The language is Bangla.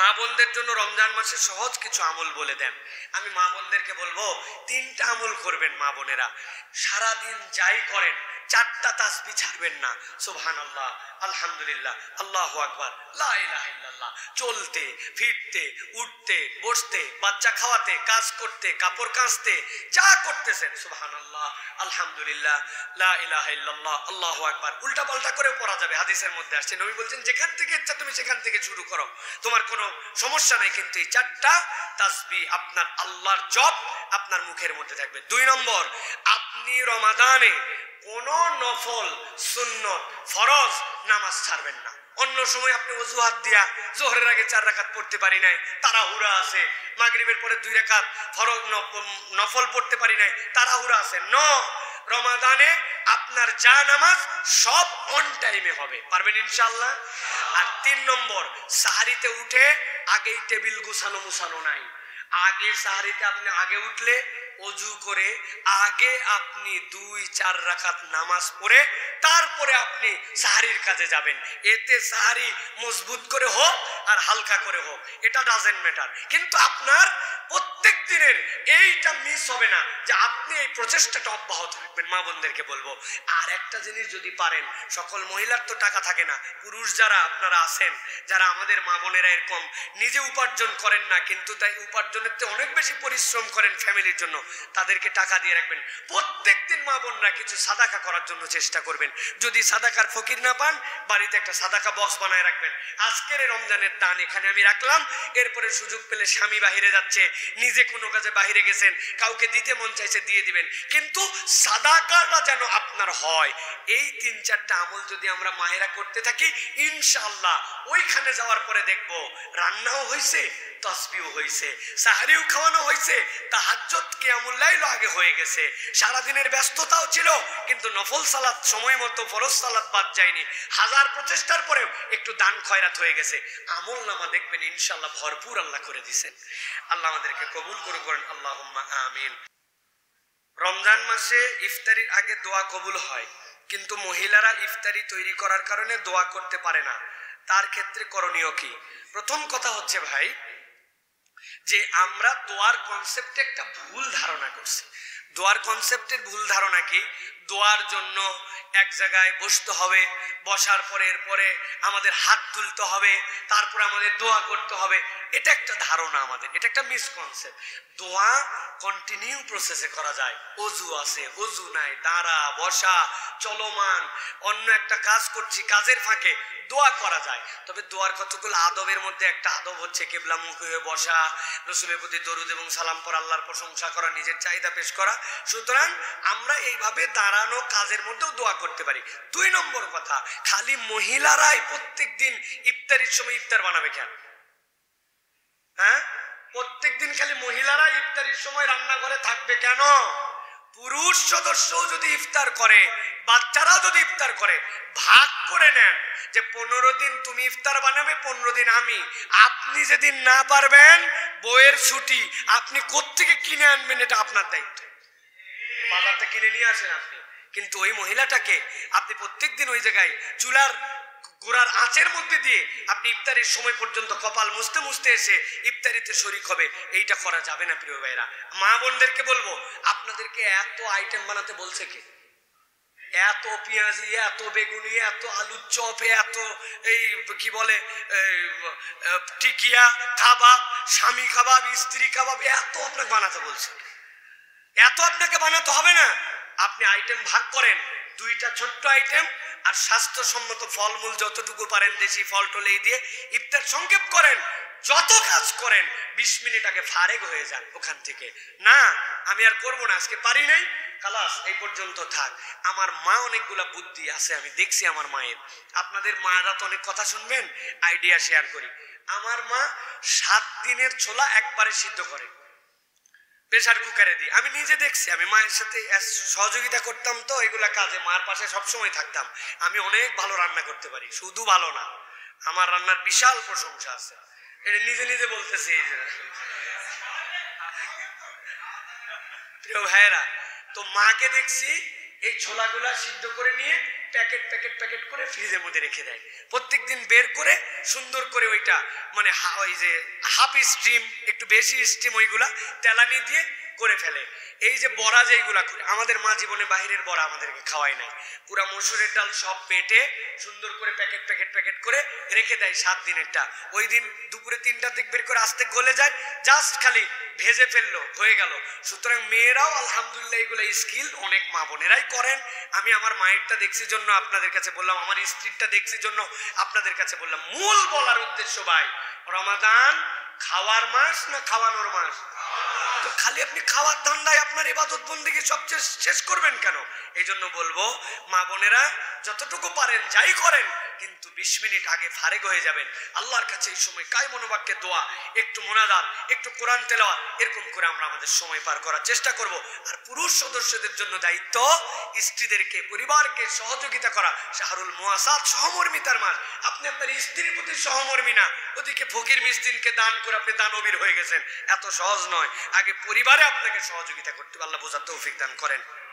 মা বোনদের জন্য রমজান মাসে সহজ কিছু আমল বলে দেন। আমি মা বোনদেরকে বলবো 3টা আমল করবেন। মা বোনেরা সারাদিন যাই করেন 4টা তাসবিহ ছাড়বেন না। সুবহানাল্লাহ, আলহামদুলিল্লাহ, আল্লাহু আকবার, লা ইলাহা ইল্লাল্লাহ। চলতে ফিরতে উঠতে বসতে বাচ্চা খাওয়াতে কাজ করতে কাপড় কাচতে যা করতেছেন সুবহানাল্লাহ, আলহামদুলিল্লাহ, লা ইলাহা ইল্লাল্লাহ, আল্লাহু আকবার। উল্টা পাল্টা করে পড়া যাবে, হাদিসের মধ্যে আসছে। নবী বলছেন যেখান থেকে ইচ্ছা তুমি সেখান থেকে শুরু করো, তোমার কোনো সমস্যা নাই, কিন্তু এই 4টা তাসবিহ আপনার আল্লাহর জপ আপনার মুখের মধ্যে থাকবে। 2 নম্বর, আপনি রমাদানে কোন নফল সুন্নত ফরজ নামাজ ছাড়বেন না। অন্য সময় আপনি ওযুহাত দিয়া জোহরের আগে 4 রাকাত পড়তে পারি নাই, তাড়াহুড়া আছে, মাগরিবের পরে 2 রাকাত ফরজ নফল পড়তে পারি নাই, তাড়াহুড়া আছে। রমাদানে আপনার যা নামাজ সব অন টাইমে হবে, পারবেন ইনশাআল্লাহ। আর 3 নম্বর, সাহারিতে উঠে আগেই টেবিল গুছানো মুছানো নাই। আগে সাহারিতে আপনি আগে উঠলে ওযু করে আগে আপনি 2-4 রাকাত নামাজ পড়ে তারপরে আপনি সাহারির কাজে যাবেন। এতে সাহারি মজবুত করে হোক আর হালকা করে হোক, এটা ডাজেন্ট ম্যাটার, কিন্তু আপনার প্রত্যেক দিনের এইটা মিস হবে না যে আপনি এই প্রচেষ্টাটা অব্যাহত রাখবেন। মা বোনদেরকে বলবো আর একটা জিনিস যদি পারেন, সকল মহিলার তো টাকা থাকে না, পুরুষ যারা আপনারা আছেন, যারা আমাদের মা বোনেরা এরকম নিজে উপার্জন করেন না কিন্তু তাই উপার্জনের চেয়ে অনেক বেশি পরিশ্রম করেন ফ্যামিলির জন্য, তাদেরকে টাকা দিয়ে রাখবেন। প্রত্যেকদিন মা বোনরা কিছু সাদাকা করার জন্য চেষ্টা করবেন। যদি সাদাকার ফকির না পান, বাড়িতে একটা সাদাকা বক্স বানায় রাখবেন। আজকের রমজানের দান এখানে আমি রাখলাম, এরপরে সুযোগ পেলে স্বামী বাহিরে যাচ্ছে, নিজে কোনো কাজে বাহিরে গেছেন, কাউকে দিতে মন চাইছে দিয়ে দিবেন, কিন্তু সাদাকাটা যেন আপনার হয়। এই 3-4টা আমল যদি আমরা মায়েরা করতে থাকি, ইনশাআল্লাহ ওইখানে যাওয়ার পরে দেখবো রান্নাও হয়েছে, তাসবিহ হয়েছে, সাহারিও খাওয়ানো হয়েছে, তাহাজ্জুদ কিয়ামুল লাইল আগে হয়ে গেছে, সারাদিনের ব্যস্ততাও ছিল কিন্তু নফল সালাত সময় মতো ফরজ সালাত বাদ যায়নি, হাজার প্রচেষ্টার পরেও একটু দান খয়রাত হয়ে গেছে। আমল নামা দেখবেন ইনশাআল্লাহ ভরপুর আল্লাহ করে দিয়েছেন। আল্লাহ আমাদেরকে কবুল করেন, আল্লাহুম্মা আমিন। রমজান মাসে ইফতারির আগে দোয়া কবুল হয়, কিন্তু মহিলারা ইফতারি তৈরি করার কারণে দোয়া করতে পারে না, তার ক্ষেত্রে করণীয় কি? প্রথম কথা হচ্ছে ভাই, যে আমরা দোয়ার কনসেপ্টে একটা ভুল ধারণা করছি। দোয়ার কনসেপ্টের ভুল ধারণা কি? দোয়ার জন্য এক জায়গায় বসতে হবে, বসার পরে এরপরে আমাদের হাত তুলতে হবে, তারপরে আমাদের দোয়া করতে হবে। এটা একটা ধারণা আমাদের, এটা একটা মিসকনসেপ্ট। দোয়া কন্টিনিউ প্রসেসে করা যায়। অজু আছে, অজু নাই, দাঁড়া বসা চলমান, অন্য একটা কাজ করছি, কাজের ফাঁকে দোয়া করা যায়। তবে দোয়ার কতগুলো আদবের মধ্যে একটা আদব হচ্ছে কিবলামুখী হয়ে বসা, রাসূলের প্রতি দরুদ এবং সালাম পড়া, আল্লাহর প্রশংসা করা, নিজের চাহিদা পেশ করা। সুতরাং আমরা এইভাবে দাঁড়ানো কাজের মধ্যেও দোয়া করতে পারি। 2 নম্বর কথা, খালি মহিলারাই প্রত্যেক দিন ইফতারির সময় ইফতার বানাবে কেন? হ্যাঁ, প্রত্যেক দিন খালি মহিলারা ইফতারির সময় রান্নাঘরে থাকবে কেন? পুরুষ সদস্যও যদি ইফতার করে, বাচ্চারাও যদি ইফতার করে, ভাগ করে নেন যে 15 দিন তুমি ইফতার বানাবে, 15 দিন আমি। আপনি যেদিন না পারবেন, বইয়ের ছুটি, আপনি কোত্থেকে কিনে আনবেন এটা আপনার দায়িত্ব। বাজারটা কিনে নিয়ে আসেন আপনি, কিন্তু ওই মহিলাটাকে আপনি প্রত্যেক দিন ওই জায়গায় চুলার গোড়ার আঁচের মধ্যে দিয়ে আপনি ইফতারের সময় পর্যন্ত কপাল মুছতে মুছতে এসে ইফতারিতে শরীক হবে, এইটা করা যাবে না প্রিয় ভাইরা। মা বোনদেরকে বলবো, আপনাদেরকে এত আইটেম বানাতে বলছে কে? এত পেঁয়াজি, এত বেগুনি, এত আলুর চপ, এত এই কি বলে টিকিয়া কাবাব, স্বামী কাবাব, স্ত্রী কাবাব, এত আপনাকে বানাতে বলছে। এত আপনাকে বানাতে হবে না। আপনি আইটেম ভাগ করেন, 2টা ছোট্ট আইটেম আর স্বাস্থ্যসম্মত ফলমূল যতটুকু পারেন দেশি ফল টল এই দিয়ে ইফতার সংক্ষেপ করেন। যত কাজ করেন 20 মিনিট আগে ফারেগ হয়ে যান ওখান থেকে। না আমি আর করবো না, আজকে পারি নাই, খালাস এই পর্যন্ত থাক। আমার মা অনেকগুলা বুদ্ধি আছে, আমি দেখছি আমার মায়ের। আপনাদের মায়েরা তো অনেক কথা শুনবেন, আইডিয়া শেয়ার করি। আমার মা 7 দিনের ছোলা একবারে সিদ্ধ করে প্রেসার কুকারে দিই। আমি নিজে দেখছি, আমি মায়ের সাথে সহযোগিতা করতাম, তো এগুলা কাজে মার পাশে সবসময় থাকতাম। আমি অনেক ভালো রান্না করতে পারি, শুধু ভালো না, আমার রান্নার বিশাল প্রশংসা আছে। এটা নিজে নিজে বলতেছি। এই যে প্রিয় ভাইয়েরা, তো মাকে দেখছি এই ছোলাগুলা সিদ্ধ করে নিয়ে প্যাকেট প্যাকেট প্যাকেট করে ফ্রিজের মধ্যে রেখে দেয়। প্রত্যেকদিন বের করে সুন্দর করে ওইটা মানে ওই যে হাফ স্টিম, একটু বেশি স্টিম, ওইগুলা তেলানি দিয়ে করে ফেলে। এই যে বড়া যেইগুলা করে, আমাদের মা জীবনে বাহিরের বড়া আমাদেরকে খাওয়াই নাই। পুরা মসুরের ডাল সব বেটে সুন্দর করে প্যাকেট প্যাকেট প্যাকেট করে রেখে দেয় 7 দিনেরটা। ওই দিন দুপুরে 3টার দিক বের করে আস্তে গলে যায়, জাস্ট খালি ভেজে ফেললো, হয়ে গেল। সুতরাং মেয়েরাও আলহামদুলিল্লাহ এগুলো স্কিল অনেক মা বোনেরাই করেন। আমি আমার মায়েরটা দেখছি জন্য আপনাদের কাছে বললাম, আমার স্ত্রীরটা দেখছি জন্য আপনাদের কাছে বললাম। মূল বলার উদ্দেশ্য ভাই, রমাদান খাওয়ার মাস না খাওয়ানোর মাস? তো খালি আপনি খাওয়ার ধান্দায় আপনার ইবাদত বন্দেগী সব শেষ করবেন কেন? এই জন্য বলবো মা বোনেরা যতটুকু পারেন যাই করেন, কিন্তু 20 মিনিট আগে ফারেগ হয়ে যাবেন আল্লাহর কাছে। এই সময় কায় মনোবাক্যে দোয়া, একটু মোনাজাত, একটু কোরআন তেলাওয়াত, এরকম করে আমরা আমাদের সময় পার করার চেষ্টা করব। আর পুরুষ সদস্যদের জন্য দায়িত্ব স্ত্রীদেরকে, পরিবারকে সহযোগিতা করা। শাহরুল মুয়াসাত, সহমর্মিতার মাস। আপনি আপনার স্ত্রীর প্রতি সহমর্মী না, ওদিকে ফকির মিসকিনকে দান করে আপনি দানবীর হয়ে গেছেন, এত সহজ নয়। আগে পরিবারে আপনাকে সহযোগিতা করতে হবে। আল্লাহ বোঝার তৌফিক দান করেন।